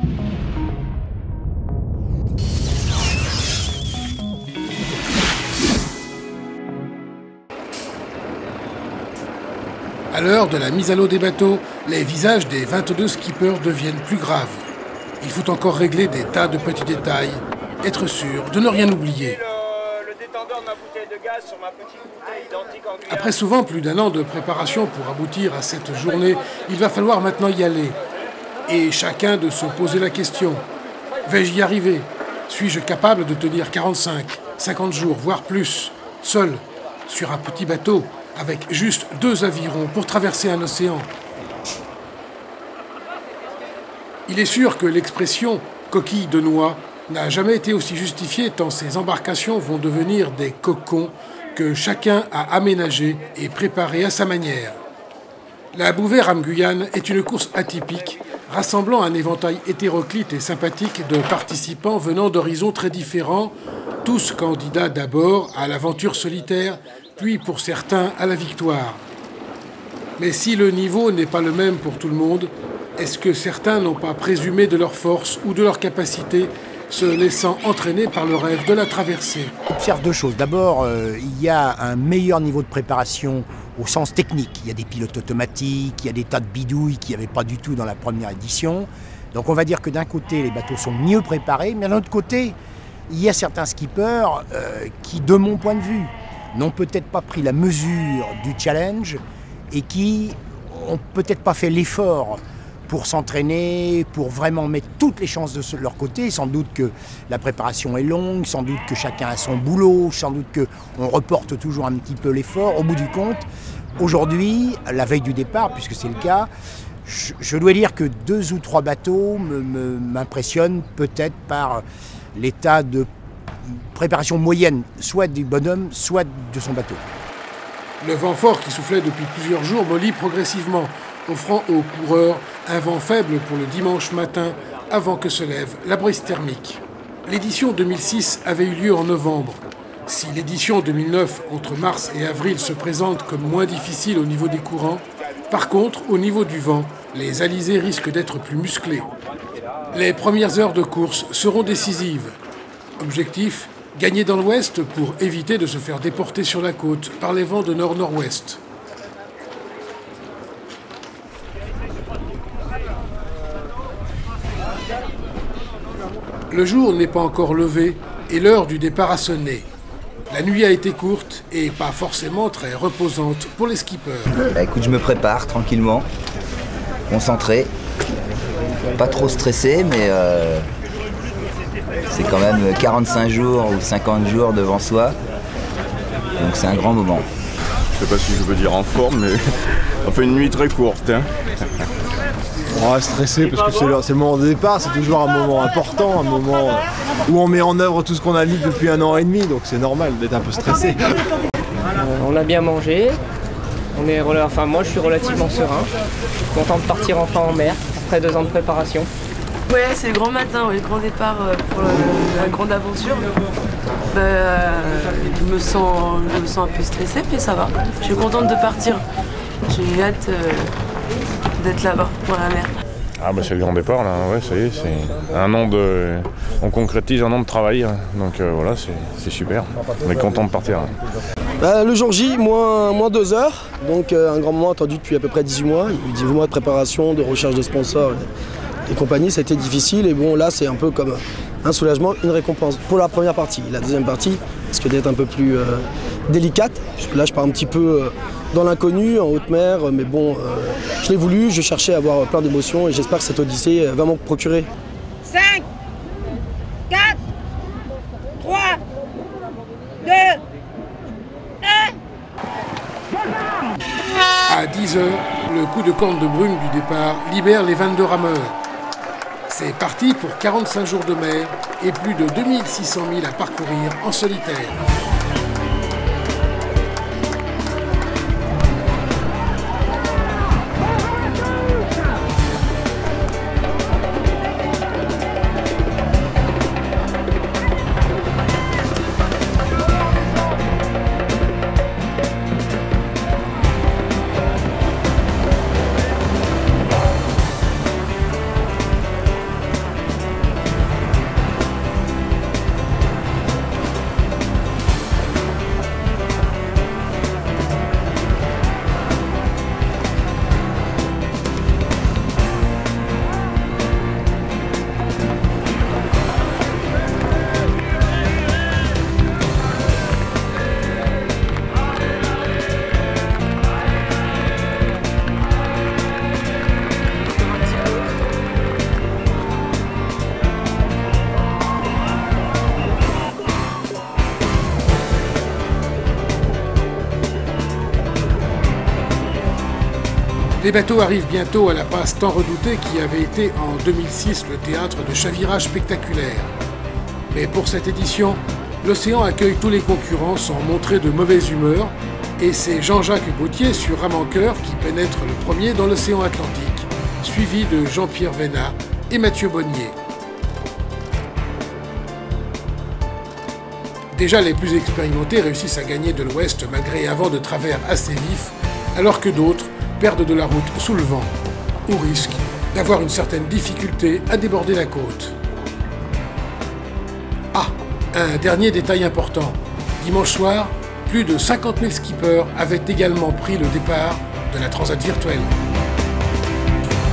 À l'heure de la mise à l'eau des bateaux, les visages des 22 skippers deviennent plus graves. Il faut encore régler des tas de petits détails, être sûr de ne rien oublier. Après souvent plus d'1 an de préparation pour aboutir à cette journée, il va falloir maintenant y aller. Et chacun de se poser la question, vais-je y arriver? Suis-je capable de tenir 45, 50 jours, voire plus, seul, sur un petit bateau, avec juste 2 avirons pour traverser un océan? Il est sûr que l'expression « coquille de noix » n'a jamais été aussi justifiée tant ces embarcations vont devenir des cocons que chacun a aménagés et préparés à sa manière. La Bouvet-Rame-Guyane est une course atypique, rassemblant un éventail hétéroclite et sympathique de participants venant d'horizons très différents, tous candidats d'abord à l'aventure solitaire, puis pour certains à la victoire. Mais si le niveau n'est pas le même pour tout le monde, est-ce que certains n'ont pas présumé de leur force ou de leur capacité, se laissant entraîner par le rêve de la traversée? Observe 2 choses. D'abord, il y a un meilleur niveau de préparation au sens technique. Il y a des pilotes automatiques, il y a des tas de bidouilles qu'il n'y avait pas du tout dans la première édition. Donc on va dire que d'un côté, les bateaux sont mieux préparés, mais d'un autre côté, il y a certains skippers qui, de mon point de vue, n'ont peut-être pas pris la mesure du challenge et qui n'ont peut-être pas fait l'effort pour s'entraîner, pour vraiment mettre toutes les chances de leur côté. Sans doute que la préparation est longue, sans doute que chacun a son boulot, sans doute qu'on reporte toujours un petit peu l'effort. Au bout du compte, aujourd'hui, la veille du départ, puisque c'est le cas, je dois dire que 2 ou 3 bateaux m'impressionnent peut-être par l'état de préparation moyenne, soit du bonhomme, soit de son bateau. Le vent fort qui soufflait depuis plusieurs jours mollit progressivement, offrant aux coureurs un vent faible pour le dimanche matin avant que se lève la brise thermique. L'édition 2006 avait eu lieu en novembre. Si l'édition 2009, entre mars et avril, se présente comme moins difficile au niveau des courants, par contre, au niveau du vent, les alizés risquent d'être plus musclés. Les premières heures de course seront décisives. Objectif, gagner dans l'ouest pour éviter de se faire déporter sur la côte par les vents de nord-nord-ouest. Le jour n'est pas encore levé et l'heure du départ a sonné. La nuit a été courte et pas forcément très reposante pour les skippers. Écoute, je me prépare tranquillement, concentré, pas trop stressé, mais c'est quand même 45 jours ou 50 jours devant soi, donc c'est un grand moment. Je sais pas si je veux dire en forme, mais on fait une nuit très courte. Hein. Ouais, stressé parce que c'est le moment de départ, c'est toujours un moment important, un moment où on met en œuvre tout ce qu'on a mis depuis 1 an et demi, donc c'est normal d'être un peu stressé. On a bien mangé, moi je suis relativement serein, content de partir enfin en mer après 2 ans de préparation. Ouais, c'est le grand matin, le grand départ pour la grande aventure. Je me sens un peu stressée, mais ça va. Je suis contente de partir. J'ai hâte d'être là-bas, pour la mer. Ah bah c'est le grand départ là, ouais ça y est, c'est un an de... On concrétise 1 an de travail, hein. Donc voilà, c'est super. On est content de partir. Hein. Le jour J, moins 2 heures, donc un grand moment attendu depuis à peu près 18 mois. Il y a eu 18 mois de préparation, de recherche de sponsors et compagnie, ça a été difficile et bon là c'est un peu comme un soulagement, une récompense pour la première partie. La deuxième partie risque d'être un peu plus délicate, puisque là je pars un petit peu dans l'inconnu, en haute mer, mais bon, je l'ai voulu, je cherchais à avoir plein d'émotions et j'espère que cette odyssée va m'en procurer. 5, 4, 3, 2, 1. À 10 h, le coup de corne de brume du départ libère les 22 rameurs. C'est parti pour 45 jours de mer et plus de 2600 milles à parcourir en solitaire. Les bateaux arrivent bientôt à la passe tant redoutée qui avait été en 2006 le théâtre de chavirages spectaculaires. Mais pour cette édition, l'océan accueille tous les concurrents sans montrer de mauvaise humeur, et c'est Jean-Jacques Gauthier sur Ramancœur qui pénètre le premier dans l'océan Atlantique, suivi de Jean-Pierre Vénat et Mathieu Bonnier. Déjà, les plus expérimentés réussissent à gagner de l'ouest malgré un vent de travers assez vif, alors que d'autres perdent de la route sous le vent, ou risquent d'avoir une certaine difficulté à déborder la côte. Ah, un dernier détail important. Dimanche soir, plus de 50 000 skippers avaient également pris le départ de la Transat virtuelle.